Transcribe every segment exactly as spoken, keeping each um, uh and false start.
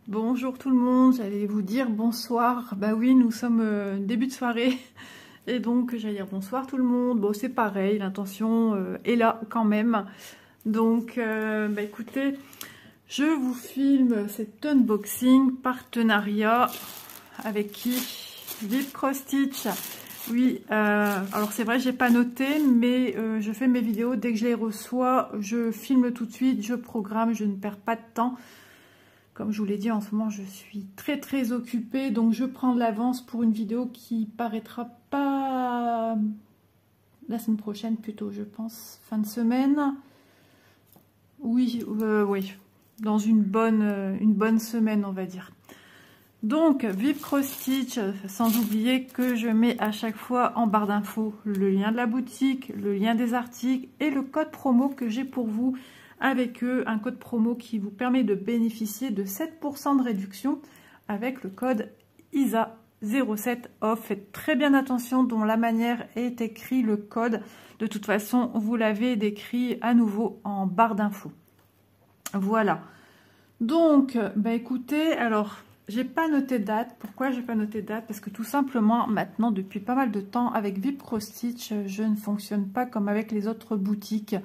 Bonjour tout le monde, j'allais vous dire bonsoir. Bah oui, nous sommes euh, début de soirée et donc j'allais dire bonsoir tout le monde. Bon, c'est pareil, l'intention euh, est là quand même. Donc, euh, bah écoutez, je vous filme cet unboxing partenariat avec qui? Vip Cross Stitch. Oui, euh, alors c'est vrai, j'ai pas noté, mais euh, je fais mes vidéos dès que je les reçois, je filme tout de suite, je programme, je ne perds pas de temps. Comme je vous l'ai dit, en ce moment, je suis très très occupée, donc je prends de l'avance pour une vidéo qui paraîtra pas la semaine prochaine, plutôt, je pense, fin de semaine. Oui, euh, oui, dans une bonne, euh, une bonne semaine, on va dire. Donc, Vip Cross Stitch, sans oublier que je mets à chaque fois en barre d'infos le lien de la boutique, le lien des articles et le code promo que j'ai pour vous avec eux, un code promo qui vous permet de bénéficier de sept pour cent de réduction avec le code I S A zéro sept off. Faites très bien attention dont la manière est écrit le code. De toute façon, vous l'avez décrit à nouveau en barre d'infos. Voilà. Donc, bah écoutez, alors... j'ai pas noté date. Pourquoi j'ai pas noté date? Parce que tout simplement, maintenant, depuis pas mal de temps, avec Vip Cross Stitch, je ne fonctionne pas comme avec les autres boutiques.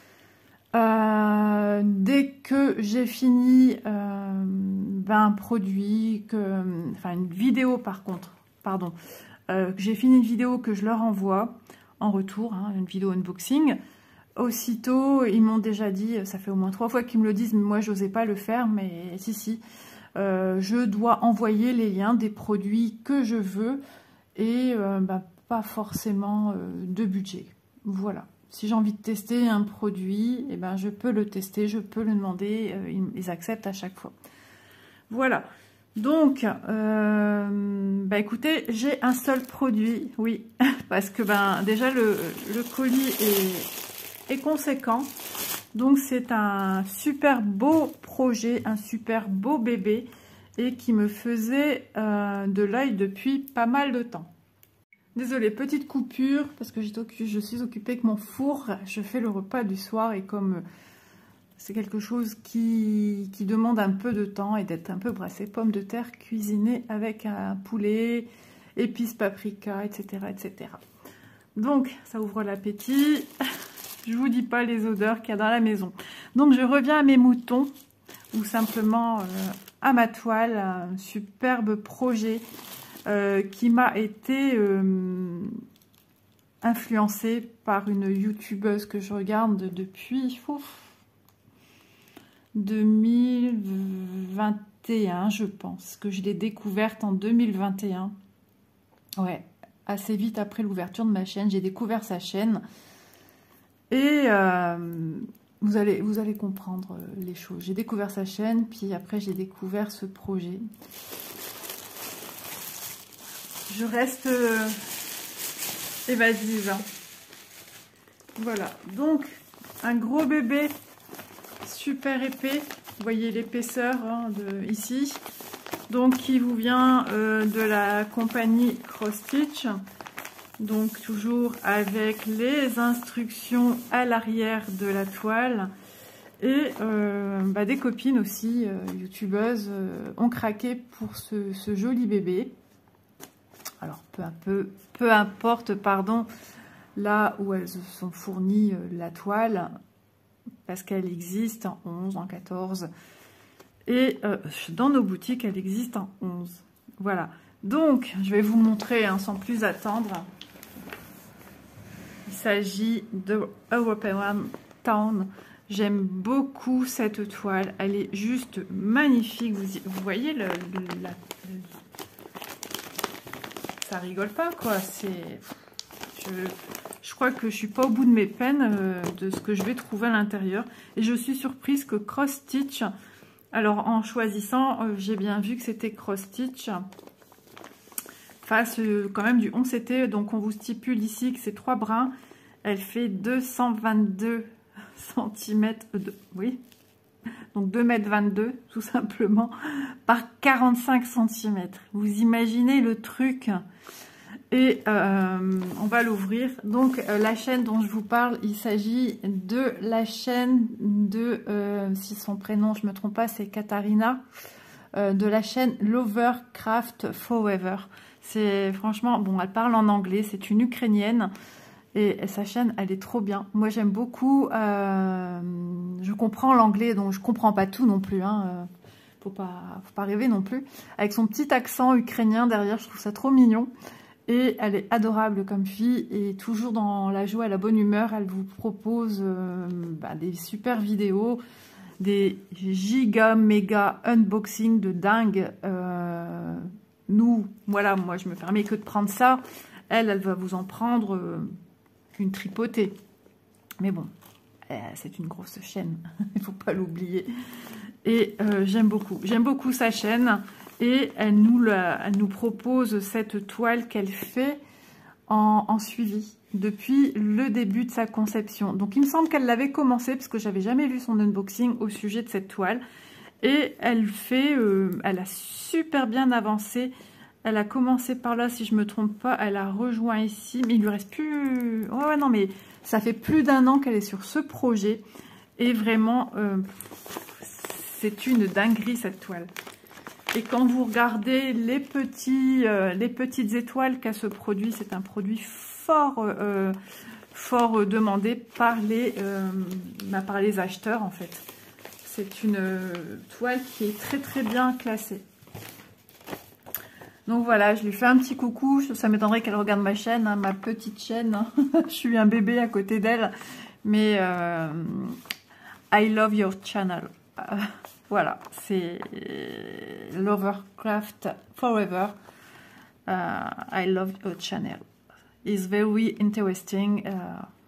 Euh, dès que j'ai fini euh, ben, un produit, que, enfin une vidéo par contre, pardon, euh, que j'ai fini une vidéo que je leur envoie en retour, hein, une vidéo unboxing, aussitôt, ils m'ont déjà dit, ça fait au moins trois fois qu'ils me le disent, mais moi, j'osais pas le faire, mais si, si. Euh, je dois envoyer les liens des produits que je veux et euh, bah, pas forcément euh, de budget. Voilà. Si j'ai envie de tester un produit, eh ben, je peux le tester, je peux le demander, euh, ils, ils acceptent à chaque fois. Voilà. Donc, euh, bah, écoutez, j'ai un seul produit, oui, parce que ben, déjà le, le colis est, est conséquent. Donc c'est un super beau projet, un super beau bébé et qui me faisait euh, de l'œil depuis pas mal de temps. Désolée, petite coupure parce que je suis occupée avec mon four. Je fais le repas du soir et comme c'est quelque chose qui, qui demande un peu de temps et d'être un peu brassé, pommes de terre cuisinées avec un poulet, épices, paprika, et cetera et cetera. Donc ça ouvre l'appétit. Je vous dis pas les odeurs qu'il y a dans la maison. Donc je reviens à mes moutons ou simplement euh, à ma toile, un superbe projet euh, qui m'a été euh, influencé par une youtubeuse que je regarde depuis ouf, deux mille vingt et un, je pense, que je l'ai découverte en deux mille vingt et un. Ouais, assez vite après l'ouverture de ma chaîne, j'ai découvert sa chaîne. Et euh, vous, allez, vous allez comprendre les choses. J'ai découvert sa chaîne, puis après j'ai découvert ce projet. Je reste euh, évasive. Voilà, donc un gros bébé super épais. Vous voyez l'épaisseur hein, de ici. Donc qui vous vient euh, de la compagnie Cross Stitch. Donc toujours avec les instructions à l'arrière de la toile. Et euh, bah, des copines aussi, euh, youtubeuses, euh, ont craqué pour ce, ce joli bébé. Alors peu, un peu, peu importe, pardon, là où elles se sont fournies euh, la toile, parce qu'elle existe en onze, en quatorze. Et euh, dans nos boutiques, elle existe en onze. Voilà. Donc, je vais vous montrer hein, sans plus attendre. Il s'agit de European Town. J'aime beaucoup cette toile. Elle est juste magnifique. Vous, vous voyez, le, le, la, le, ça rigole pas, quoi. C'est, je, je crois que je suis pas au bout de mes peines euh, de ce que je vais trouver à l'intérieur. Et je suis surprise que Cross Stitch, alors en choisissant, euh, j'ai bien vu que c'était Cross Stitch. Face euh, quand même du onze C T, donc on vous stipule ici que c'est trois brins. Elle fait deux cent vingt-deux centimètres, de, oui, donc deux mètres vingt-deux tout simplement, par quarante-cinq centimètres. Vous imaginez le truc. Et euh, on va l'ouvrir. Donc euh, la chaîne dont je vous parle, il s'agit de la chaîne de, euh, si son prénom je ne me trompe pas, c'est Katharina. euh, de la chaîne Lovercraft Forever. C'est franchement, bon, elle parle en anglais, c'est une Ukrainienne. Et, et sa chaîne, elle est trop bien. Moi, j'aime beaucoup. Euh, je comprends l'anglais, donc je comprends pas tout non plus. Hein, euh, faut pas, faut pas rêver non plus. Avec son petit accent ukrainien derrière, je trouve ça trop mignon. Et elle est adorable comme fille et toujours dans la joie et la bonne humeur. Elle vous propose euh, bah, des super vidéos, des giga méga unboxing de dingue. Euh, nous, voilà, moi, je me permets que de prendre ça. Elle, elle va vous en prendre... Euh, une tripotée, mais bon, euh, c'est une grosse chaîne, il faut pas l'oublier. Et euh, j'aime beaucoup, j'aime beaucoup sa chaîne, et elle nous, la, elle nous propose cette toile qu'elle fait en, en suivi depuis le début de sa conception. Donc il me semble qu'elle l'avait commencé parce que j'avais jamais vu son unboxing au sujet de cette toile, et elle fait, euh, elle a super bien avancé. Elle a commencé par là, si je me trompe pas. Elle a rejoint ici, mais il lui reste plus... Oh ouais, non, mais ça fait plus d'un an qu'elle est sur ce projet. Et vraiment, euh, c'est une dinguerie, cette toile. Et quand vous regardez les, petits, euh, les petites étoiles qu'a ce produit, c'est un produit fort, euh, fort demandé par les, euh, bah, par les acheteurs, en fait. C'est une euh, toile qui est très, très bien classée. Donc voilà, je lui fais un petit coucou. Ça m'étonnerait qu'elle regarde ma chaîne, hein, ma petite chaîne. Hein. Je suis un bébé à côté d'elle. Mais euh, I love your channel. Euh, voilà, c'est Lovercraft Forever. Uh, I love your channel. It's very interesting. Uh,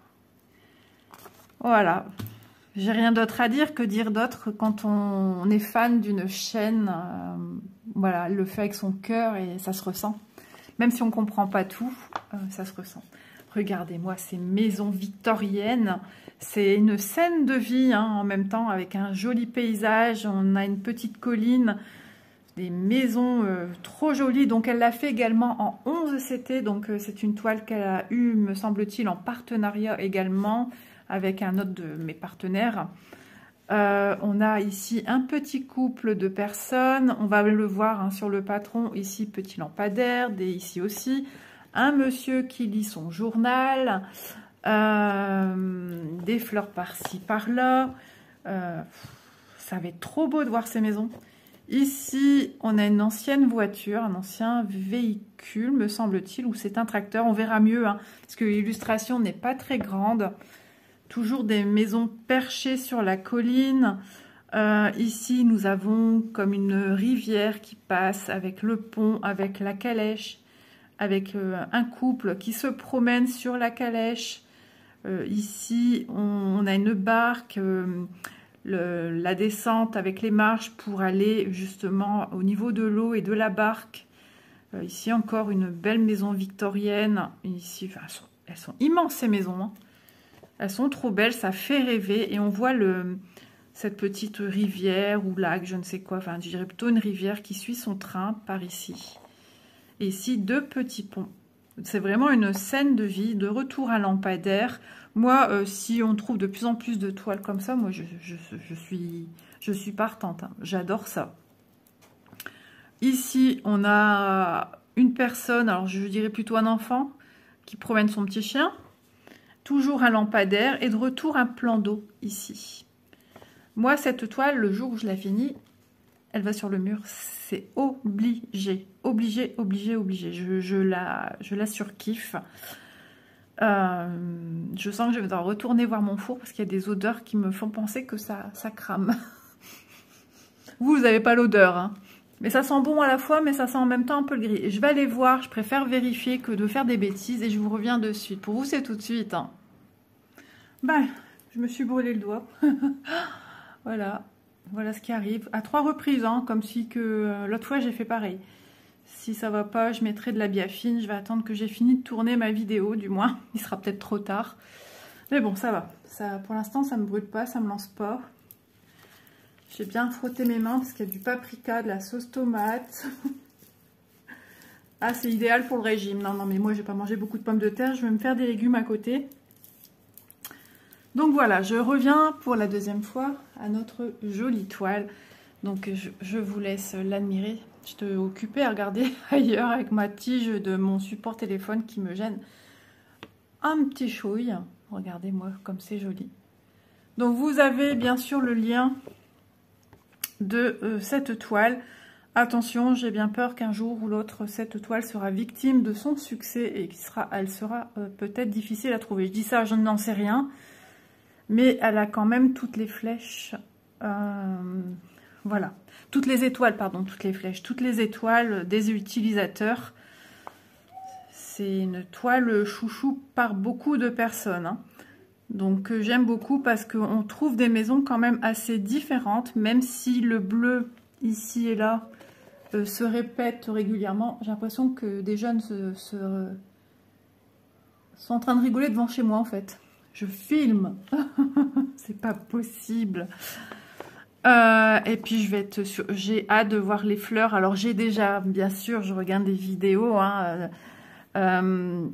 voilà. J'ai rien d'autre à dire que dire d'autre quand on, on est fan d'une chaîne. Euh, voilà, elle le fait avec son cœur et ça se ressent. Même si on ne comprend pas tout, euh, ça se ressent. Regardez-moi ces maisons victoriennes. C'est une scène de vie hein, en même temps avec un joli paysage. On a une petite colline, des maisons euh, trop jolies. Donc elle l'a fait également en onze C T. Donc euh, c'est une toile qu'elle a eue, me semble-t-il, en partenariat également avec un autre de mes partenaires. Euh, on a ici un petit couple de personnes. On va le voir hein, sur le patron. Ici, petit lampadaire. Des, ici aussi, un monsieur qui lit son journal. Euh, des fleurs par-ci, par-là. Euh, ça va être trop beau de voir ces maisons. Ici, on a une ancienne voiture, un ancien véhicule, me semble-t-il, ou c'est un tracteur. On verra mieux, hein, parce que l'illustration n'est pas très grande. Toujours des maisons perchées sur la colline. Euh, ici, nous avons comme une rivière qui passe avec le pont, avec la calèche, avec euh, un couple qui se promène sur la calèche. Euh, ici, on, on a une barque, euh, le, la descente avec les marches pour aller justement au niveau de l'eau et de la barque. Euh, ici, encore une belle maison victorienne. Ici, enfin, elles, sont, elles sont immenses ces maisons, hein. Elles sont trop belles, ça fait rêver. Et on voit le, cette petite rivière ou lac, je ne sais quoi. Enfin, je dirais plutôt une rivière qui suit son train par ici. Et ici, deux petits ponts. C'est vraiment une scène de vie, de retour à lampadaire. Moi, euh, si on trouve de plus en plus de toiles comme ça, moi, je, je, je, suis, je suis partante. Hein. J'adore ça. Ici, on a une personne, alors je dirais plutôt un enfant, qui promène son petit chien. Toujours un lampadaire et de retour un plan d'eau ici. Moi, cette toile, le jour où je la finis, elle va sur le mur. C'est obligé, obligé, obligé, obligé. Je, je, la, je la surkiffe. Euh, je sens que je vais devoir retourner voir mon four parce qu'il y a des odeurs qui me font penser que ça, ça crame. Vous, vous n'avez pas l'odeur, hein. Mais ça sent bon à la fois, mais ça sent en même temps un peu le gris. Je vais aller voir, je préfère vérifier que de faire des bêtises et je vous reviens de suite. Pour vous, c'est tout de suite. Hein. Ben, je me suis brûlé le doigt. Voilà, voilà ce qui arrive. À trois reprises, hein, comme si que euh, l'autre fois, j'ai fait pareil. Si ça va pas, je mettrai de la biafine. Je vais attendre que j'ai fini de tourner ma vidéo, du moins. Il sera peut-être trop tard. Mais bon, ça va. Ça, pour l'instant, ça me brûle pas, ça me lance pas. J'ai bien frotté mes mains parce qu'il y a du paprika, de la sauce tomate. Ah, c'est idéal pour le régime. Non, non, mais moi, je vais pas manger beaucoup de pommes de terre. Je vais me faire des légumes à côté. Donc voilà, je reviens pour la deuxième fois à notre jolie toile. Donc je, je vous laisse l'admirer. Je te occupée à regarder ailleurs avec ma tige de mon support téléphone qui me gêne un petit chouille. Regardez-moi comme c'est joli. Donc vous avez bien sûr le lien de euh, cette toile. Attention, j'ai bien peur qu'un jour ou l'autre, cette toile sera victime de son succès et qui sera, elle sera euh, peut-être difficile à trouver. Je dis ça, je n'en sais rien. Mais elle a quand même toutes les flèches. Euh, voilà. Toutes les étoiles, pardon, toutes les flèches. Toutes les étoiles des utilisateurs. C'est une toile chouchou par beaucoup de personnes. Hein. Donc euh, j'aime beaucoup parce qu'on trouve des maisons quand même assez différentes. Même si le bleu, ici et là, euh, se répète régulièrement. J'ai l'impression que des jeunes se, se, euh, sont en train de rigoler devant chez moi en fait. Je filme. C'est pas possible. Euh, et puis je vais être sur... J'ai hâte de voir les fleurs. Alors j'ai déjà, bien sûr, je regarde des vidéos hein, euh, euh,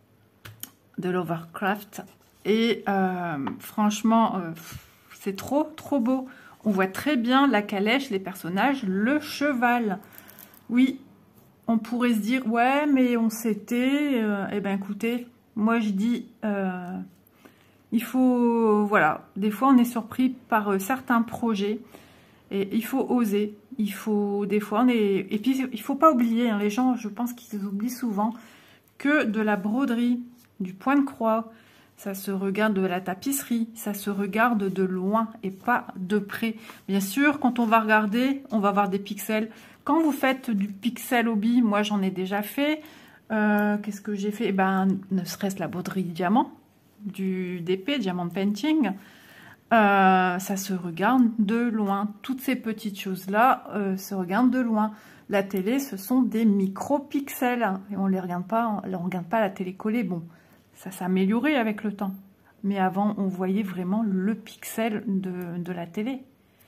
de Lovecraft. Et euh, franchement, euh, c'est trop, trop beau. On voit très bien la calèche, les personnages, le cheval. Oui, on pourrait se dire, ouais, mais on s'était... Euh, eh bien, écoutez, moi je dis... Euh, il faut... Voilà, des fois on est surpris par euh, certains projets. Et il faut oser. Il faut... Des fois, on est... Et puis, il ne faut pas oublier, hein, les gens, je pense qu'ils oublient souvent, que de la broderie, du point de croix... Ça se regarde de la tapisserie, ça se regarde de loin et pas de près. Bien sûr, quand on va regarder, on va voir des pixels. Quand vous faites du pixel hobby, moi j'en ai déjà fait. Euh, Qu'est-ce que j'ai fait? Eh ben, ne serait-ce la broderie diamant, du D P, Diamond Painting. Euh, ça se regarde de loin. Toutes ces petites choses-là euh, se regardent de loin. La télé, ce sont des micro-pixels. Et on ne les regarde pas, on regarde pas la télé collée. Bon. Ça s'est amélioré avec le temps. Mais avant, on voyait vraiment le pixel de, de la télé.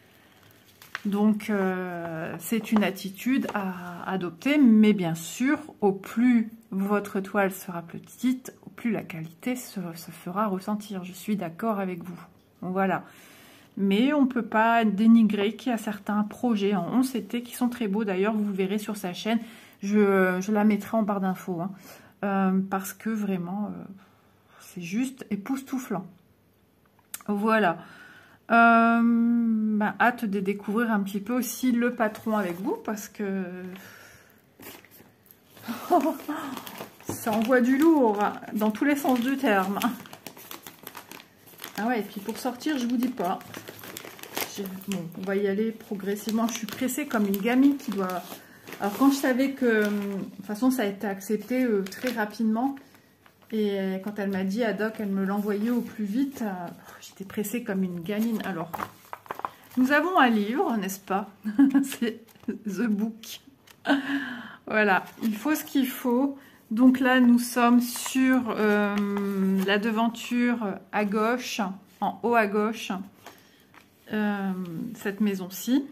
Donc, euh, c'est une attitude à adopter. Mais bien sûr, au plus votre toile sera petite, au plus la qualité se, se fera ressentir. Je suis d'accord avec vous. Voilà. Mais on ne peut pas dénigrer qu'il y a certains projets en onze T qui sont très beaux. D'ailleurs, vous verrez sur sa chaîne. Je, je la mettrai en barre d'infos. Hein. Euh, parce que vraiment, euh, c'est juste époustouflant. Voilà. Euh, ben, hâte de découvrir un petit peu aussi le patron avec vous, parce que ça envoie du lourd, dans tous les sens du terme. Ah ouais, et puis pour sortir, je vous dis pas. Bon, on va y aller progressivement. Je suis pressée comme une gamine qui doit... Alors quand je savais que, de toute façon ça a été accepté euh, très rapidement, et euh, quand elle m'a dit ad hoc, elle me l'envoyait au plus vite, euh, j'étais pressée comme une gamine. Alors, nous avons un livre, n'est-ce pas? C'est The Book. Voilà, il faut ce qu'il faut. Donc là, nous sommes sur euh, la devanture à gauche, en haut à gauche, euh, cette maison-ci.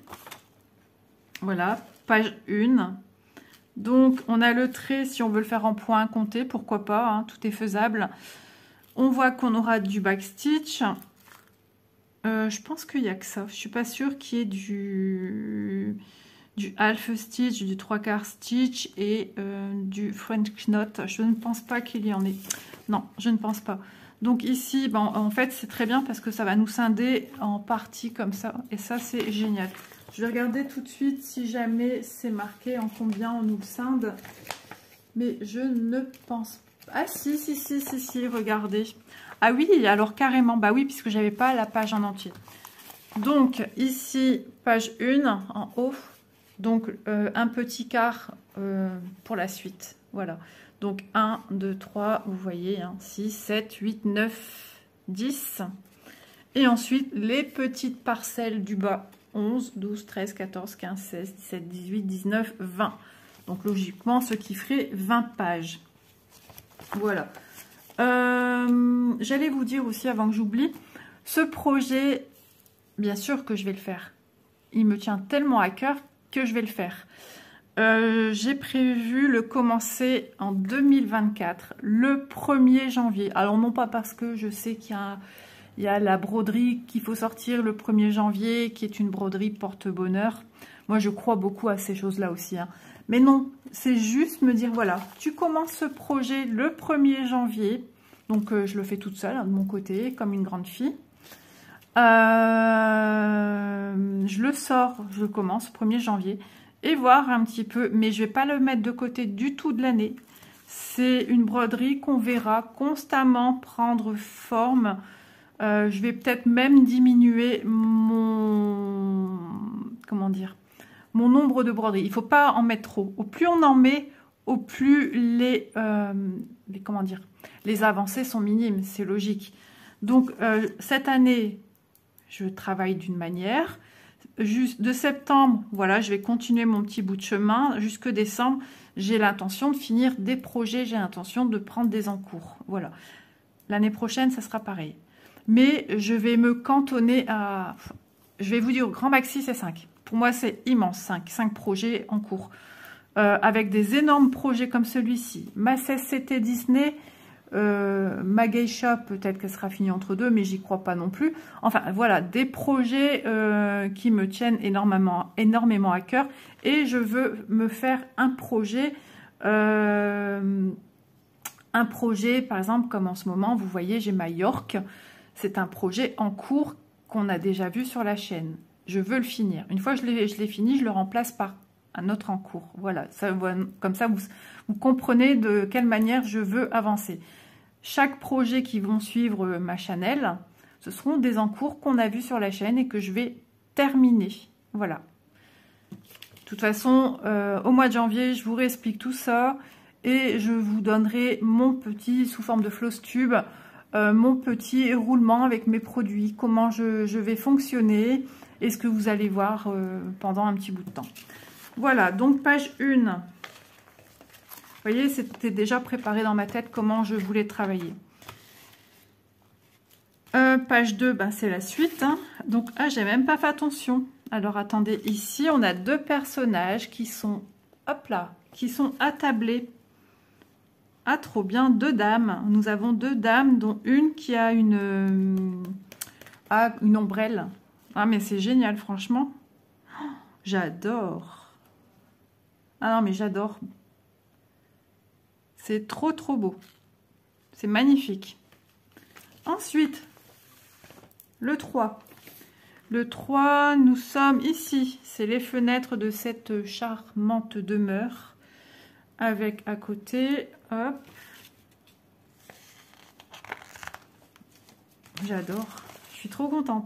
Voilà. Page un. Donc, on a le trait, si on veut le faire en point compté, pourquoi pas, hein, tout est faisable. On voit qu'on aura du backstitch. Euh, je pense qu'il n'y a que ça. Je ne suis pas sûre qu'il y ait du, du half stitch, du trois quarts stitch et euh, du French knot. Je ne pense pas qu'il y en ait. Non, je ne pense pas. Donc ici, bon, en fait, c'est très bien parce que ça va nous scinder en parties comme ça. Et ça, c'est génial. Je vais regarder tout de suite si jamais c'est marqué en combien on nous le scinde. Mais je ne pense pas. Ah si, si, si, si, si, regardez. Ah oui, alors carrément, bah oui, puisque j'avais pas la page en entier. Donc ici, page un en haut. Donc euh, un petit quart euh, pour la suite. Voilà. Donc un, deux, trois, vous voyez, hein, six, sept, huit, neuf, dix. Et ensuite, les petites parcelles du bas. onze, douze, treize, quatorze, quinze, seize, dix-sept, dix-huit, dix-neuf, vingt. Donc logiquement, ce qui ferait vingt pages. Voilà. Euh, J'allais vous dire aussi, avant que j'oublie, ce projet, bien sûr que je vais le faire. Il me tient tellement à cœur que je vais le faire. Euh, J'ai prévu le commencer en deux mille vingt-quatre, le premier janvier. Alors non pas parce que je sais qu'il y a... Il y a la broderie qu'il faut sortir le premier janvier, qui est une broderie porte-bonheur. Moi, je crois beaucoup à ces choses-là aussi. Hein. Mais non, c'est juste me dire, voilà, tu commences ce projet le premier janvier. Donc, euh, je le fais toute seule, hein, de mon côté, comme une grande fille. Euh, je le sors, je commence le premier janvier. Et voir un petit peu, mais je ne vais pas le mettre de côté du tout de l'année. C'est une broderie qu'on verra constamment prendre forme. Euh, je vais peut-être même diminuer mon... Comment dire, mon nombre de broderies. Il ne faut pas en mettre trop. Au plus on en met, au plus les, euh, les, comment dire, les avancées sont minimes. C'est logique. Donc, euh, cette année, je travaille d'une manière. Juste de septembre, voilà, je vais continuer mon petit bout de chemin. Jusque décembre, j'ai l'intention de finir des projets. J'ai l'intention de prendre des encours. Voilà. L'année prochaine, ça sera pareil. Mais je vais me cantonner à... Je vais vous dire, grand maxi, c'est cinq. Pour moi, c'est immense, cinq. cinq projets en cours. Euh, avec des énormes projets comme celui-ci. Ma C S C T Disney, euh, ma Geisha, peut-être qu'elle sera finie entre deux, mais j'y crois pas non plus. Enfin, voilà, des projets euh, qui me tiennent énormément, énormément à cœur. Et je veux me faire un projet... Euh, un projet, par exemple, comme en ce moment, vous voyez, j'ai ma York. C'est un projet en cours qu'on a déjà vu sur la chaîne. Je veux le finir. Une fois que je l'ai fini, je le remplace par un autre en cours. Voilà, ça, comme ça, vous, vous comprenez de quelle manière je veux avancer. Chaque projet qui vont suivre ma Chanel, ce seront des en cours qu'on a vus sur la chaîne et que je vais terminer. Voilà. De toute façon, euh, au mois de janvier, je vous réexplique tout ça et je vous donnerai mon petit, sous forme de floss tube, Euh, mon petit roulement avec mes produits, comment je, je vais fonctionner et ce que vous allez voir euh, pendant un petit bout de temps. Voilà, donc page un. Vous voyez, c'était déjà préparé dans ma tête comment je voulais travailler. Euh, page deux, ben, c'est la suite. Hein. Donc, ah, j'ai même pas fait attention. Alors, attendez, ici, on a deux personnages qui sont, hop là, qui sont attablés. Ah, trop bien, deux dames. Nous avons deux dames, dont une qui a une, euh, ah, une ombrelle. Ah, mais c'est génial, franchement. Oh, j'adore. Ah non, mais j'adore. C'est trop, trop beau. C'est magnifique. Ensuite, le trois. Le trois, nous sommes ici. C'est les fenêtres de cette charmante demeure. Avec à côté... Hop. J'adore. Je suis trop contente.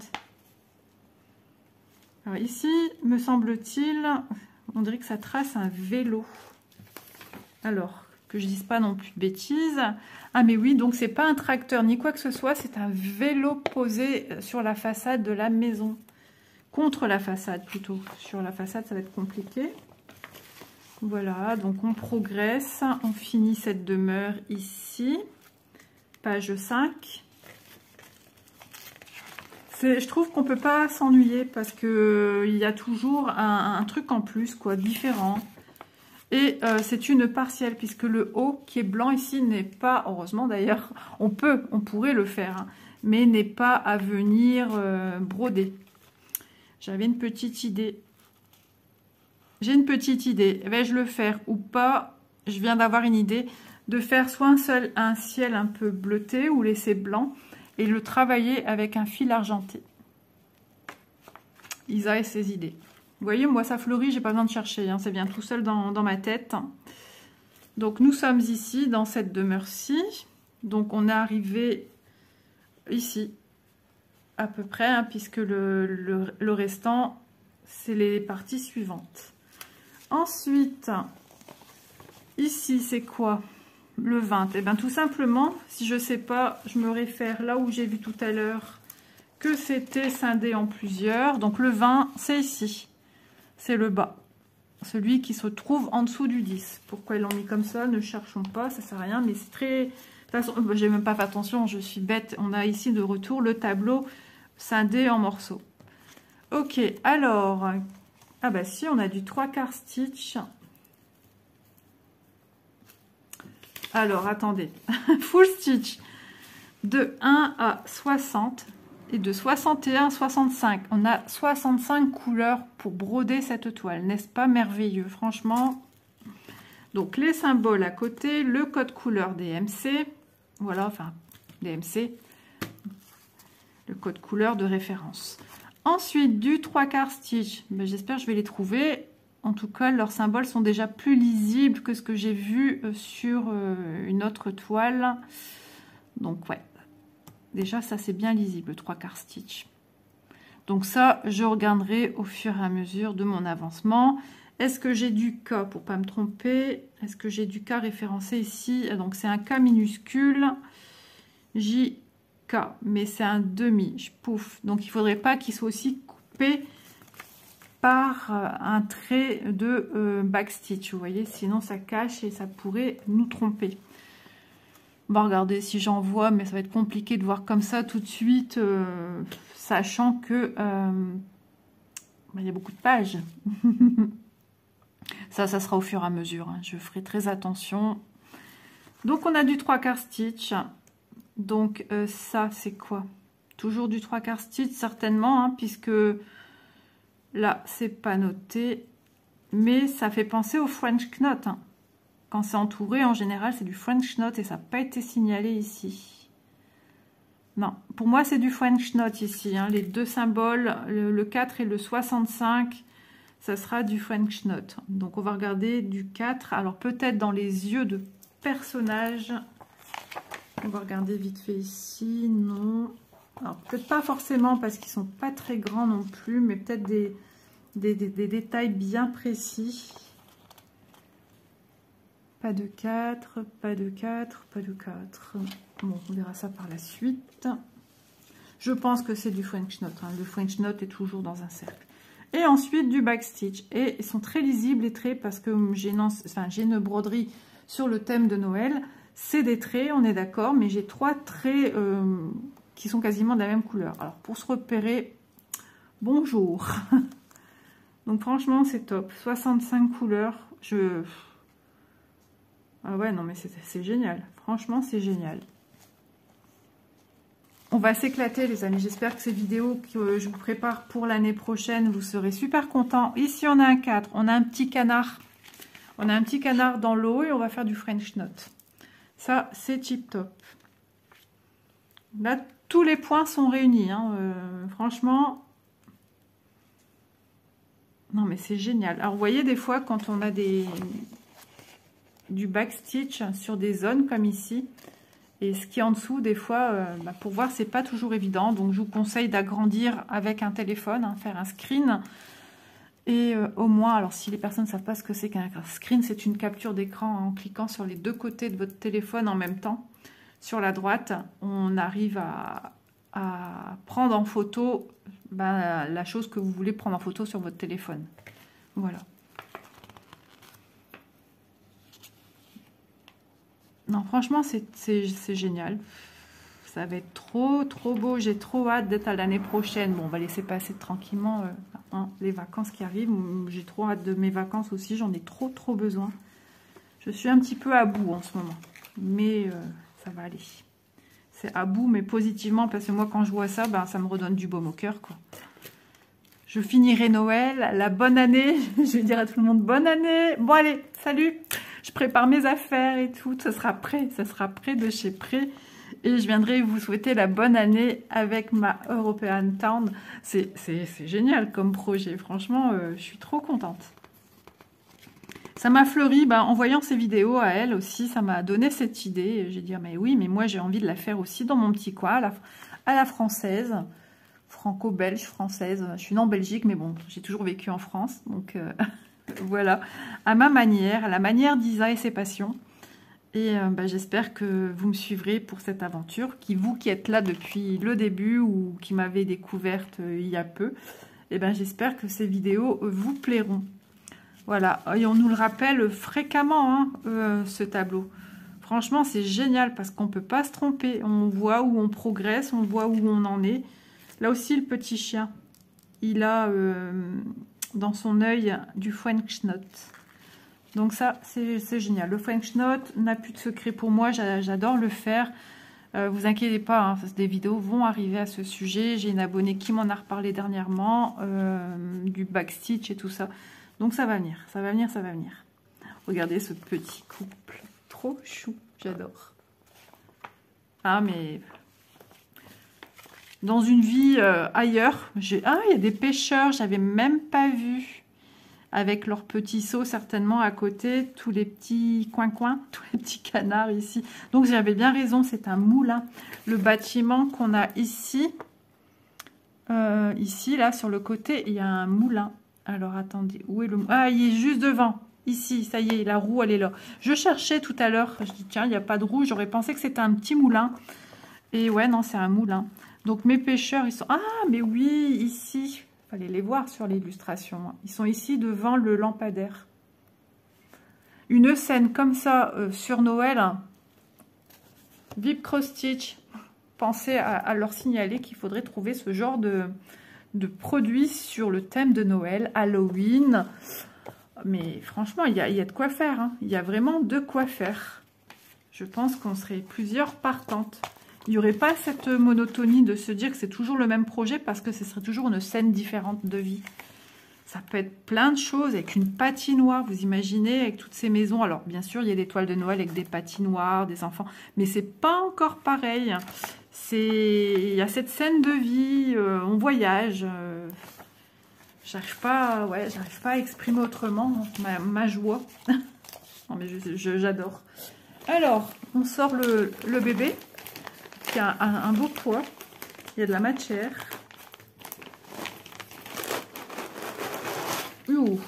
Alors ici, me semble-t-il, on dirait que ça trace un vélo. Alors, que je dise pas non plus de bêtises. Ah mais oui, donc c'est pas un tracteur ni quoi que ce soit, c'est un vélo posé sur la façade de la maison. Contre la façade plutôt. Sur la façade, ça va être compliqué. Voilà, donc on progresse, on finit cette demeure ici, page cinq. Je trouve qu'on ne peut pas s'ennuyer parce qu'il euh, y a toujours un, un truc en plus, quoi, différent. Et euh, c'est une partielle puisque le haut qui est blanc ici n'est pas, heureusement d'ailleurs, on peut, on pourrait le faire, hein, mais n'est pas à venir euh, broder. J'avais une petite idée. J'ai une petite idée. Vais-je le faire ou pas? Je viens d'avoir une idée de faire soit un, seul, un ciel un peu bleuté ou laisser blanc et le travailler avec un fil argenté. Isa et ses idées. Vous voyez, moi ça fleurit, j'ai pas besoin de chercher. Hein, c'est bien tout seul dans, dans ma tête. Donc nous sommes ici dans cette demeure-ci. Donc on est arrivé ici à peu près, hein, puisque le, le, le restant, c'est les parties suivantes. Ensuite, ici, c'est quoi? Le vingt. Et bien, tout simplement, si je ne sais pas, je me réfère là où j'ai vu tout à l'heure que c'était scindé en plusieurs. Donc, le vingt, c'est ici. C'est le bas. Celui qui se trouve en dessous du dix. Pourquoi ils l'ont mis comme ça? Ne cherchons pas, ça ne sert à rien. Mais c'est très... De toute façon, j'ai même pas fait attention, je suis bête. On a ici de retour le tableau scindé en morceaux. Ok, alors... Ah bah si, on a du trois quarts stitch. Alors, attendez. Full stitch. De un à soixante. et de soixante et un à soixante-cinq. On a soixante-cinq couleurs pour broder cette toile. N'est-ce pas merveilleux? Franchement. Donc, les symboles à côté, le code couleur D M C. Voilà, enfin, D M C. Le code couleur de référence. Ensuite, du trois quarts stitch. Ben, j'espère que je vais les trouver. En tout cas, leurs symboles sont déjà plus lisibles que ce que j'ai vu sur une autre toile. Donc, ouais. Déjà, ça, c'est bien lisible, trois quarts stitch. Donc ça, je regarderai au fur et à mesure de mon avancement. Est-ce que j'ai du K, pour pas me tromper? Est-ce que j'ai du K référencé ici? Donc, c'est un K minuscule. J K, mais c'est un demi. Je pouf. Donc, il faudrait pas qu'il soit aussi coupé par un trait de euh, backstitch. Vous voyez, sinon, ça cache et ça pourrait nous tromper. On va regarder si j'en vois, mais ça va être compliqué de voir comme ça tout de suite, euh, sachant que euh, bah, y a beaucoup de pages. ça, ça sera au fur et à mesure. Hein. Je ferai très attention. Donc, on a du trois quarts stitch. Donc, euh, ça, c'est quoi? Toujours du trois quarts stitch, certainement, hein, puisque là, c'est pas noté. Mais ça fait penser au French knot. Hein. Quand c'est entouré, en général, c'est du French knot et ça n'a pas été signalé ici. Non, pour moi, c'est du French knot ici. Hein. Les deux symboles, le, le quatre et le soixante-cinq, ça sera du French knot. Donc, on va regarder du quatre. Alors, peut-être dans les yeux de personnages. On va regarder vite fait ici. Non. Alors, peut-être pas forcément parce qu'ils ne sont pas très grands non plus, mais peut-être des, des, des, des détails bien précis. Pas de quatre, pas de quatre, pas de quatre. Bon, on verra ça par la suite. Je pense que c'est du French knot. Hein. Le French knot est toujours dans un cercle. Et ensuite, du backstitch. Et ils sont très lisibles, les traits, parce que j'ai une, enfin, j'ai une broderie sur le thème de Noël. C'est des traits, on est d'accord, mais j'ai trois traits euh, qui sont quasiment de la même couleur. Alors, pour se repérer, bonjour. Donc, franchement, c'est top. soixante-cinq couleurs. Je... Ah ouais, non, mais c'est génial. Franchement, c'est génial. On va s'éclater, les amis. J'espère que ces vidéos que je vous prépare pour l'année prochaine, vous serez super contents. Ici, on a un quatre. On a un petit canard. On a un petit canard dans l'eau et on va faire du French knot. Ça, c'est tip top. Là, tous les points sont réunis. Hein. Euh, franchement... Non, mais c'est génial. Alors, vous voyez, des fois, quand on a des... du backstitch sur des zones comme ici, et ce qui est en dessous, des fois, euh, bah, pour voir, c'est pas toujours évident. Donc, je vous conseille d'agrandir avec un téléphone, hein, faire un screen. Et euh, au moins, alors si les personnes ne savent pas ce que c'est qu'un screen, c'est une capture d'écran en cliquant sur les deux côtés de votre téléphone en même temps. Sur la droite, on arrive à, à prendre en photo ben, la chose que vous voulez prendre en photo sur votre téléphone. Voilà. Non, franchement, c'est génial. Ça va être trop, trop beau. J'ai trop hâte d'être à l'année prochaine. Bon, on va laisser passer tranquillement euh, hein, les vacances qui arrivent. J'ai trop hâte de mes vacances aussi. J'en ai trop, trop besoin. Je suis un petit peu à bout en ce moment. Mais euh, ça va aller. C'est à bout, mais positivement. Parce que moi, quand je vois ça, ben, ça me redonne du baume au cœur, quoi. Je finirai Noël. La bonne année. Je vais dire à tout le monde, bonne année. Bon, allez, salut. Je prépare mes affaires et tout. Ça sera prêt. Ça sera prêt de chez prêt. Et je viendrai vous souhaiter la bonne année avec ma European Town. C'est génial comme projet. Franchement, euh, je suis trop contente. Ça m'a fleuri, ben, en voyant ces vidéos à elle aussi, ça m'a donné cette idée. J'ai dit, mais oui, mais moi j'ai envie de la faire aussi dans mon petit coin, à la, à la française, franco-belge, française. Je suis née en Belgique, mais bon, j'ai toujours vécu en France. Donc euh, voilà, à ma manière, à la manière d'Isa et ses passions. Et euh, bah, j'espère que vous me suivrez pour cette aventure, qui vous qui êtes là depuis le début ou qui m'avez découverte euh, il y a peu, et ben j'espère que ces vidéos euh, vous plairont. Voilà, et on nous le rappelle fréquemment, hein, euh, ce tableau. Franchement, c'est génial parce qu'on ne peut pas se tromper. On voit où on progresse, on voit où on en est. Là aussi, le petit chien, il a euh, dans son œil du French knot. Donc ça, c'est génial. Le French knot n'a plus de secret pour moi. J'adore le faire. Euh, vous inquiétez pas, hein, des vidéos vont arriver à ce sujet. J'ai une abonnée qui m'en a reparlé dernièrement, euh, du backstitch et tout ça. Donc ça va venir, ça va venir, ça va venir. Regardez ce petit couple, trop chou, j'adore. Ah mais... Dans une vie euh, ailleurs, j'ai... Ah, il y a des pêcheurs, j'avais même pas vu. Avec leurs petits seaux certainement à côté, tous les petits coins-coins, tous les petits canards ici. Donc j'avais bien raison, c'est un moulin. Le bâtiment qu'on a ici, euh, ici, là, sur le côté, il y a un moulin. Alors attendez, où est le moulin? Ah, il est juste devant, ici, ça y est, la roue, elle est là. Je cherchais tout à l'heure, je dis tiens, il n'y a pas de roue, j'aurais pensé que c'était un petit moulin. Et ouais, non, c'est un moulin. Donc mes pêcheurs, ils sont... Ah, mais oui, ici... Fallait les voir sur l'illustration. Ils sont ici devant le lampadaire. Une scène comme ça euh, sur Noël. Vip Cross Stitch. Pensez à, à leur signaler qu'il faudrait trouver ce genre de, de produits sur le thème de Noël, Halloween. Mais franchement, il y a, il y a de quoi faire. Hein. Il y a vraiment de quoi faire. Je pense qu'on serait plusieurs partantes. Il n'y aurait pas cette monotonie de se dire que c'est toujours le même projet parce que ce serait toujours une scène différente de vie. Ça peut être plein de choses avec une patinoire, vous imaginez, avec toutes ces maisons. Alors, bien sûr, il y a des toiles de Noël avec des patinoires, des enfants, mais c'est pas encore pareil. C'est... Il y a cette scène de vie, euh, on voyage. Euh... J'arrive pas, ouais, j'arrive pas à exprimer autrement ma, ma joie. Non, mais je, je, j'adore. Alors, on sort le, le bébé. Il y a un, un beau poids, il y a de la matière. Ouh.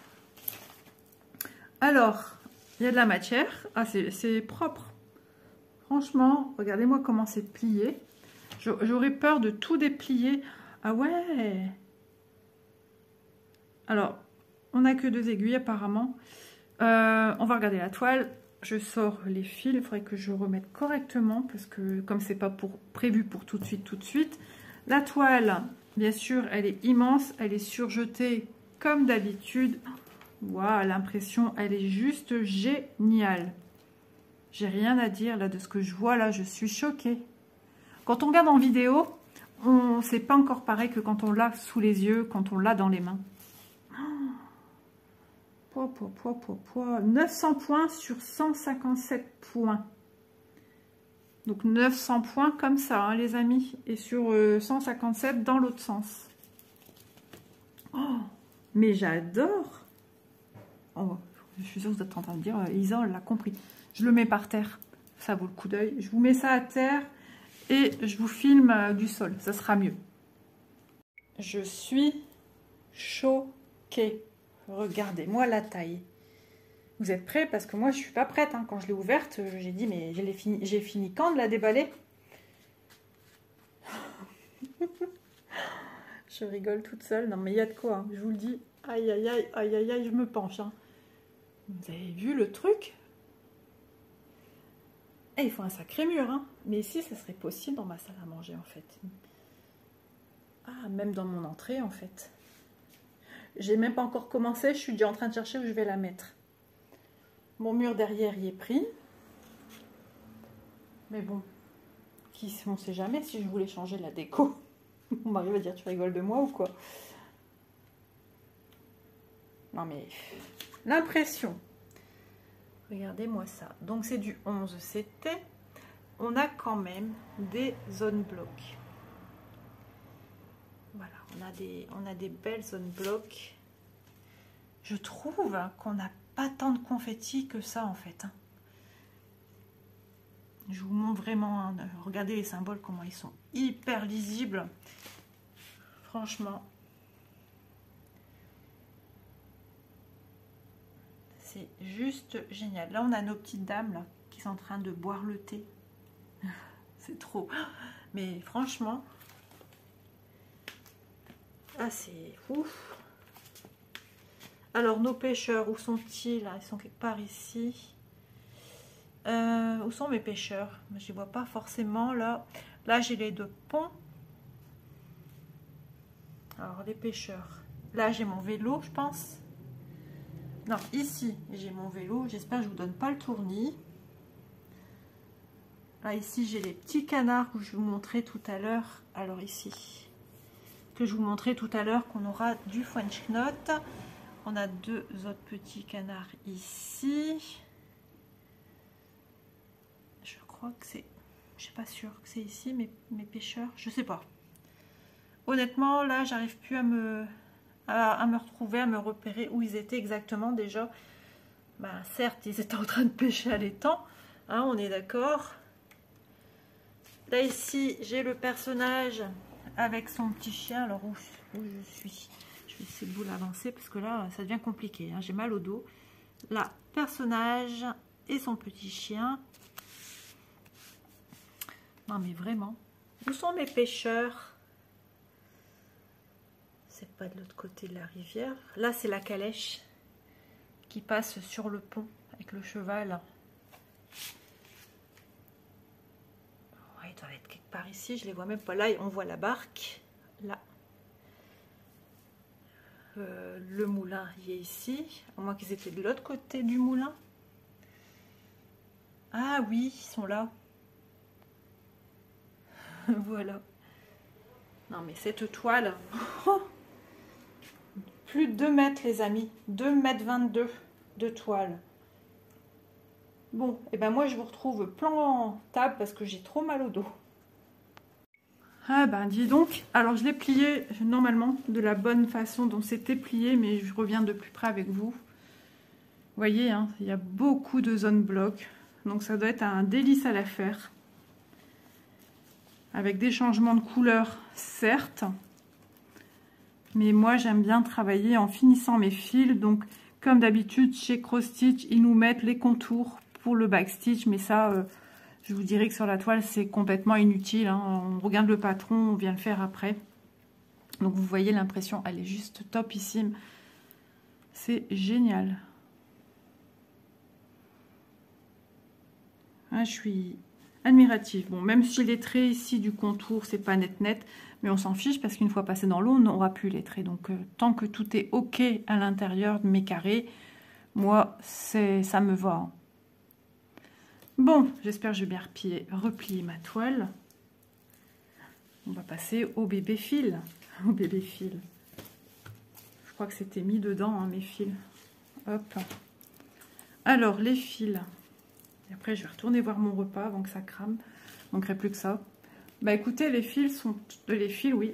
Alors, il y a de la matière. Ah, c'est propre. Franchement, regardez-moi comment c'est plié. J'aurais peur de tout déplier. Ah ouais. Alors, on n'a que deux aiguilles apparemment. Euh, on va regarder la toile. Je sors les fils, il faudrait que je remette correctement parce que comme c'est pas pour, prévu pour tout de suite, tout de suite. La toile, bien sûr, elle est immense, elle est surjetée comme d'habitude. Waouh, l'impression, elle est juste géniale. J'ai rien à dire là de ce que je vois là, je suis choquée. Quand on regarde en vidéo, on c'est pas encore pareil que quand on l'a sous les yeux, quand on l'a dans les mains. Poids, poids, poids, poids, poids. neuf cents points sur cent cinquante-sept points. Donc neuf cents points comme ça, hein, les amis. Et sur euh, cent cinquante-sept dans l'autre sens. Oh, mais j'adore. Oh, je suis sûre que vous êtes en train de dire, euh, Isa, elle l'a compris. Je le mets par terre. Ça vaut le coup d'œil. Je vous mets ça à terre et je vous filme euh, du sol. Ça sera mieux. Je suis choquée. Regardez-moi la taille. Vous êtes prêts? Parce que moi, je suis pas prête. Hein. Quand je l'ai ouverte, j'ai dit, mais j'ai fini, j'ai fini quand de la déballer? Je rigole toute seule. Non, mais il y a de quoi. Hein. Je vous le dis. Aïe, aïe, aïe, aïe, aïe, aïe, je me penche. Hein. Vous avez vu le truc? Et il faut un sacré mur. Hein. Mais ici, ça serait possible dans ma salle à manger, en fait. Ah, même dans mon entrée, en fait. J'ai même pas encore commencé, je suis déjà en train de chercher où je vais la mettre. Mon mur derrière y est pris. Mais bon, qui, on ne sait jamais si je voulais changer la déco. Mon mari va dire, tu rigoles de moi ou quoi? Non mais, l'impression. Regardez-moi ça. Donc c'est du onze C T. On a quand même des zones blocs. Voilà, on a des, on a des belles zones blocs. Je trouve qu'on n'a pas tant de confettis que ça en fait. Hein. Je vous montre vraiment, hein, regardez les symboles, comment ils sont hyper lisibles. Franchement. C'est juste génial. Là, on a nos petites dames là, qui sont en train de boire le thé. C'est trop. Mais franchement... Ah, c'est ouf. Alors, nos pêcheurs, où sont-ils? Ils sont quelque part ici. Euh, où sont mes pêcheurs? Je ne les vois pas forcément là. Là, j'ai les deux ponts. Alors, les pêcheurs. Là, j'ai mon vélo, je pense. Non, ici, j'ai mon vélo. J'espère que je ne vous donne pas le tournis. Ah, ici, j'ai les petits canards que je vous montrais tout à l'heure. Alors ici, que je vous montrais tout à l'heure qu'on aura du French Knot. On a deux autres petits canards ici. Je crois que c'est... Je suis pas sûre que c'est ici, mes, mes pêcheurs. Je sais pas. Honnêtement, là, j'arrive plus à me, à, à me retrouver, à me repérer où ils étaient exactement déjà. Ben, certes, ils étaient en train de pêcher à l'étang. Hein, on est d'accord. Là, ici, j'ai le personnage avec son petit chien. Alors, où, où je suis? Je vais essayer de vous l'avancer parce que là, ça devient compliqué. Hein, j'ai mal au dos. Là, personnage et son petit chien. Non, mais vraiment. Où sont mes pêcheurs? C'est pas de l'autre côté de la rivière. Là, c'est la calèche qui passe sur le pont avec le cheval. Ouais, ils doivent être quelque part ici. Je les vois même pas. Là, on voit la barque. Là. Euh, le moulin, il est ici. À moins qu'ils étaient de l'autre côté du moulin. Ah oui, ils sont là. Voilà. Non, mais cette toile... Plus de deux mètres, les amis. deux mètres vingt-deux de toile. Bon, et ben moi, je vous retrouve plan table parce que j'ai trop mal au dos. Ah ben, dis donc. Alors, je l'ai plié normalement de la bonne façon dont c'était plié, mais je reviens de plus près avec vous. Vous voyez, hein, il y a beaucoup de zones blocs. Donc, ça doit être un délice à la faire. Avec des changements de couleur, certes. Mais moi, j'aime bien travailler en finissant mes fils. Donc, comme d'habitude, chez Cross Stitch, ils nous mettent les contours pour le backstitch. Mais ça, euh, je vous dirais que sur la toile, c'est complètement inutile. Hein. On regarde le patron, on vient le faire après. Donc, vous voyez, l'impression, elle est juste topissime. C'est génial. Ah, je suis admirative. Bon, même si les traits ici du contour, c'est pas net net. Mais on s'en fiche parce qu'une fois passé dans l'eau, on n'aura plus les traits. Donc, euh, tant que tout est OK à l'intérieur de mes carrés, moi, c'est ça me va. Bon, j'espère que je vais bien replier, replier ma toile. On va passer au bébé fil. Au bébé fil. Je crois que c'était mis dedans, hein, mes fils. Hop. Alors, les fils. Et après, je vais retourner voir mon repas avant que ça crame. Il ne manquerait plus que ça. Bah écoutez, les fils sont... Les fils, oui.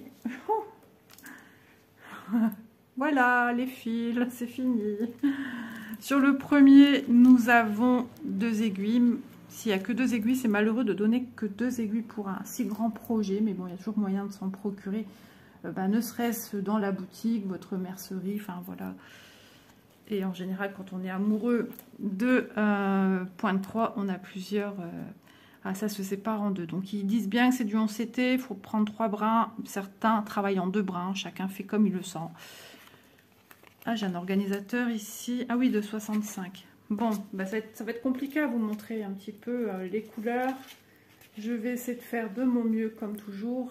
Voilà, les fils, c'est fini. Sur le premier, nous avons deux aiguilles. S'il n'y a que deux aiguilles, c'est malheureux de donner que deux aiguilles pour un si grand projet. Mais bon, il y a toujours moyen de s'en procurer. Euh, bah, ne serait-ce dans la boutique, votre mercerie, enfin voilà. Et en général, quand on est amoureux de euh, pointe trois, on a plusieurs... Euh, Ah, ça se sépare en deux. Donc, ils disent bien que c'est du onze C T. Il faut prendre trois brins. Certains travaillent en deux brins. Chacun fait comme il le sent. Ah, j'ai un organisateur ici. Ah oui, de soixante-cinq. Bon, bah, ça, va être, ça va être compliqué à vous montrer un petit peu euh, les couleurs. Je vais essayer de faire de mon mieux, comme toujours.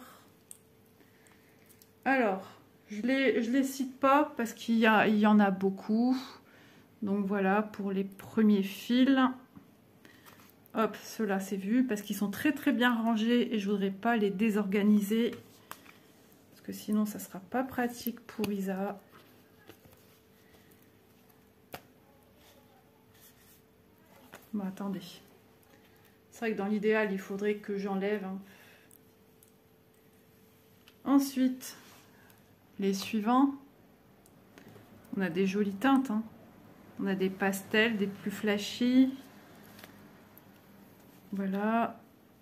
Alors, je les, je les cite pas parce qu'il y, a, il y en a beaucoup. Donc, voilà, pour les premiers fils. Hop, ceux-là c'est vu parce qu'ils sont très très bien rangés et je voudrais pas les désorganiser parce que sinon ça sera pas pratique pour Isa. Bon, attendez. C'est vrai que dans l'idéal il faudrait que j'enlève. Hein. Ensuite, les suivants. On a des jolies teintes. Hein. On a des pastels, des plus flashy. Voilà.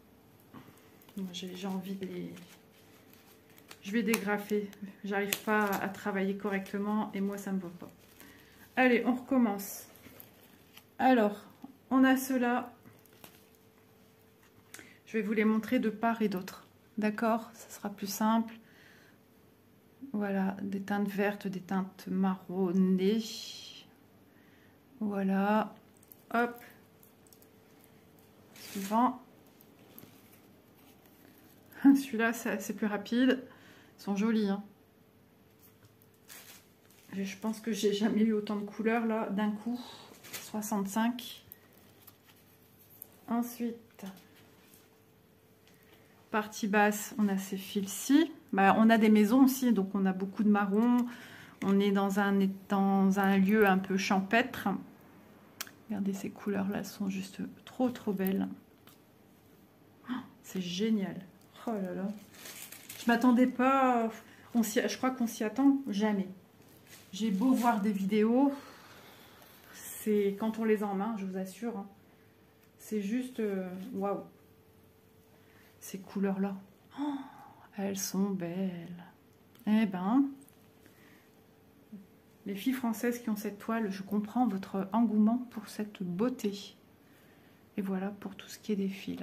J'ai envie de les... Je vais dégrafer. J'arrive pas à travailler correctement et moi ça me va pas. Allez, on recommence. Alors, on a ceux-là. Je vais vous les montrer de part et d'autre. D'accord? Ça sera plus simple. Voilà, des teintes vertes, des teintes marronnées. Voilà. Hop. Suivant. Celui-là, c'est plus rapide. Ils sont jolis. Hein. Je pense que j'ai jamais eu autant de couleurs là d'un coup. soixante-cinq. Ensuite, Partie basse, on a ces fils-ci. Bah, on a des maisons aussi, donc on a beaucoup de marron. On est dans un, dans un lieu un peu champêtre. Regardez, ces couleurs-là sont juste trop, trop belles. Oh, c'est génial. Oh là là. Je m'attendais pas... On je crois qu'on s'y attend jamais. J'ai beau voir des vidéos, c'est quand on les a en main, je vous assure. Hein, c'est juste... Waouh. Wow. Ces couleurs-là. Oh, elles sont belles. Eh ben... Les filles françaises qui ont cette toile, je comprends votre engouement pour cette beauté. Et voilà pour tout ce qui est des fils.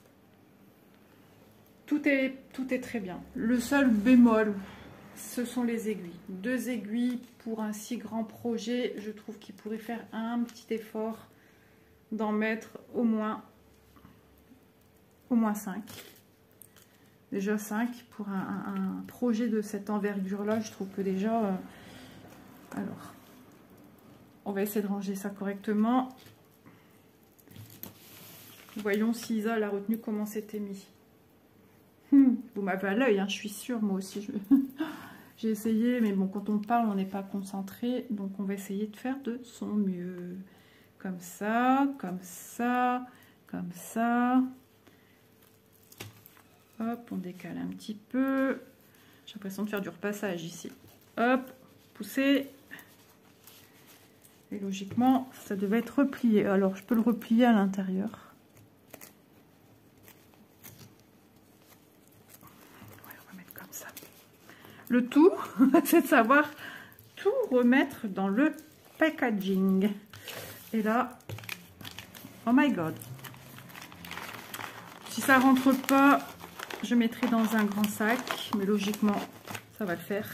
Tout est, tout est très bien. Le seul bémol, ce sont les aiguilles. Deux aiguilles pour un si grand projet, je trouve qu'il pourrait faire un petit effort d'en mettre au moins, au moins cinq. Déjà cinq pour un, un, un projet de cette envergure-là, je trouve que déjà... Euh, alors, on va essayer de ranger ça correctement. Voyons si Isa a retenu comment c'était mis. Hum, vous m'avez à l'œil, hein, je suis sûre, moi aussi. Je... J'ai essayé, mais bon, quand on parle, on n'est pas concentré. Donc, on va essayer de faire de son mieux. Comme ça, comme ça, comme ça. Hop, on décale un petit peu. J'ai l'impression de faire du repassage ici. Hop, pousser. Et logiquement, ça devait être replié. Alors, je peux le replier à l'intérieur. Ouais, on va mettre comme ça. Le tout, c'est de savoir tout remettre dans le packaging. Et là, oh my god. Si ça rentre pas, je mettrai dans un grand sac. Mais logiquement, ça va le faire.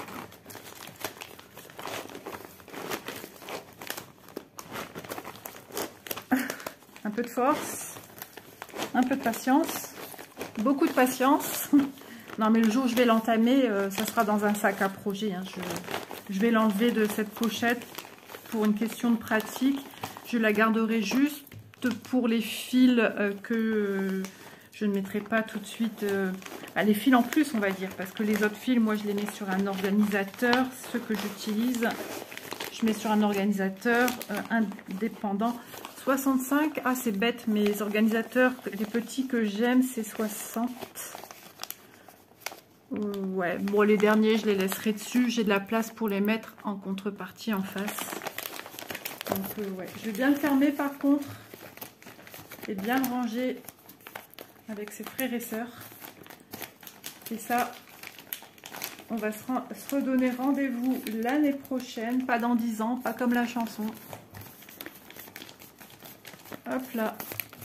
Un peu de force, un peu de patience, beaucoup de patience. Non, mais le jour où je vais l'entamer, euh, ça sera dans un sac à projet. Hein. Je, je vais l'enlever de cette pochette pour une question de pratique. Je la garderai juste pour les fils euh, que euh, je ne mettrai pas tout de suite. Euh, bah, les fils en plus, on va dire, parce que les autres fils, moi, je les mets sur un organisateur. Ceux que j'utilise, je mets sur un organisateur euh, indépendant. soixante-cinq, ah c'est bête, mais les organisateurs, les petits que j'aime, c'est soixante. Ouais, bon, les derniers, je les laisserai dessus. J'ai de la place pour les mettre en contrepartie en face. Donc, euh, ouais, je vais bien le fermer par contre. Et bien le ranger avec ses frères et sœurs. Et ça, on va se, se redonner rendez-vous l'année prochaine. Pas dans dix ans, pas comme la chanson. Hop là,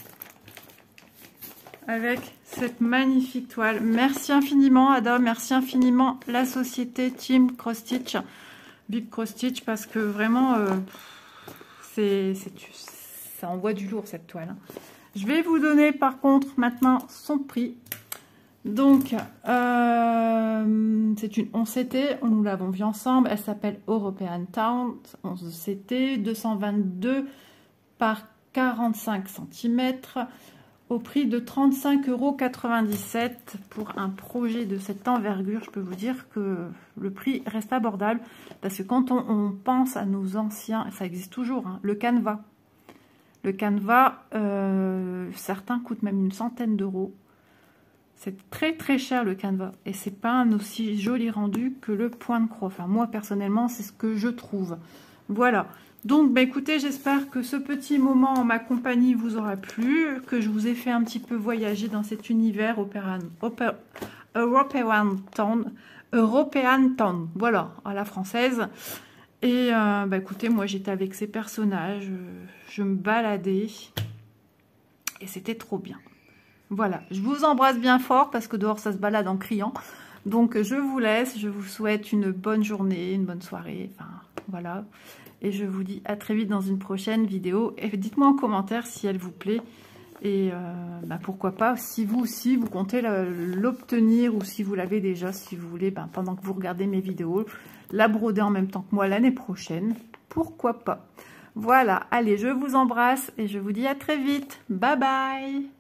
avec cette magnifique toile. Merci infiniment Ada, merci infiniment la société Team Cross Stitch, Bip Cross Stitch, parce que vraiment, euh, c'est, ça envoie du lourd cette toile. Je vais vous donner par contre maintenant son prix. Donc, euh, c'est une onze C T, nous l'avons vu ensemble, elle s'appelle European Town, onze C T, deux cent vingt-deux par quarante-cinq centimètres au prix de trente-cinq euros quatre-vingt-dix-sept pour un projet de cette envergure. Je peux vous dire que le prix reste abordable parce que quand on, on pense à nos anciens, ça existe toujours, hein, le canevas. Le canevas, euh, certains coûtent même une centaine d'euros. C'est très très cher le canevas et c'est pas un aussi joli rendu que le point de croix. Enfin moi personnellement c'est ce que je trouve. Voilà. Donc, bah, écoutez, j'espère que ce petit moment en ma compagnie vous aura plu, que je vous ai fait un petit peu voyager dans cet univers Opéran, Opé, European Town, European Town, voilà, à la française. Et, euh, bah, écoutez, moi, j'étais avec ces personnages, je me baladais, et c'était trop bien. Voilà, je vous embrasse bien fort, parce que dehors, ça se balade en criant. Donc, je vous laisse, je vous souhaite une bonne journée, une bonne soirée, enfin, voilà. Et je vous dis à très vite dans une prochaine vidéo. Et dites-moi en commentaire si elle vous plaît. Et euh, bah pourquoi pas, si vous aussi, vous comptez l'obtenir ou si vous l'avez déjà, si vous voulez, bah, pendant que vous regardez mes vidéos, la broder en même temps que moi l'année prochaine. Pourquoi pas. Voilà, allez, je vous embrasse et je vous dis à très vite. Bye bye.